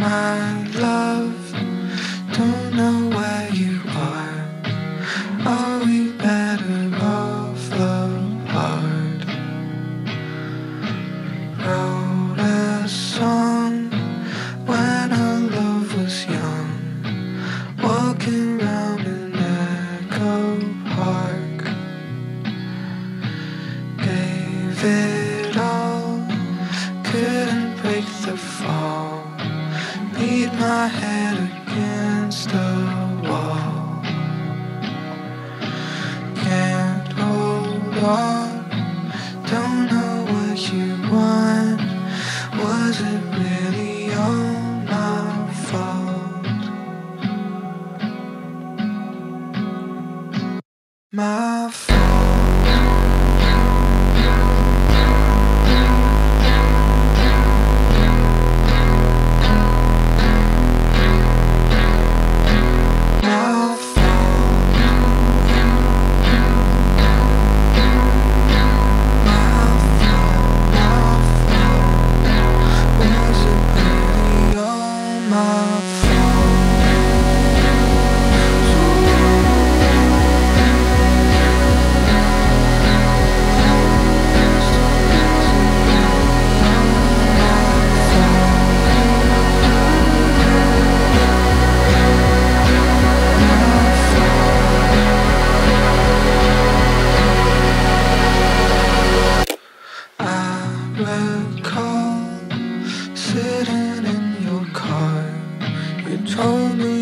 My love, don't know where you are. Are we better off apart? Wrote a song when our love was young, walking round an echo park. Gave it all, couldn't break the fall. Beat my head against the wall. Can't hold on, don't know what you want. Was it really all my fault? My fault. Recall sitting in your car. You told me